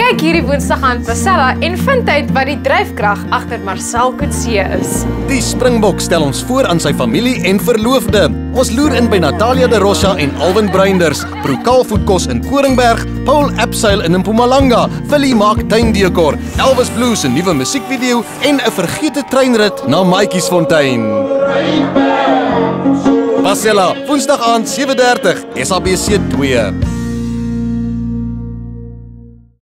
kyk hierdie Woensdag aan Pasella en vind uit wat die dryfkrag agter Marcel Coetzee is. Die Springbok stel ons voor aan sy familie en verloofde. Ons loer in by Natalia de Rocha en Alwin Bruinders, Prokaalvoetkos in Koringberg, Paul Abseil in Mpumalanga, Willie maak tuindekor, Elvis Blue se nuwe musiekvideo en 'n vergete treinrit na Maatjiesfontein. Pasella, Woensdag aand 7:30, SABC 2.